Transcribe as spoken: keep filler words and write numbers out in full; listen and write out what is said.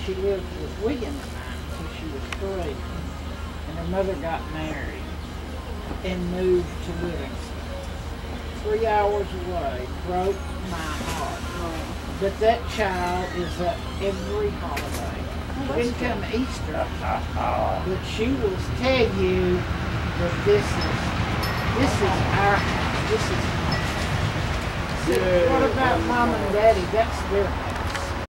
she lived with William and I until she was three. And her mother got married and moved to Livingston. Three hours away, broke my heart. Oh. But that child is up every holiday. Oh, She didn't come Easter, but she will tell you that this is this is our house. This is home. See, what about mom and daddy? That's their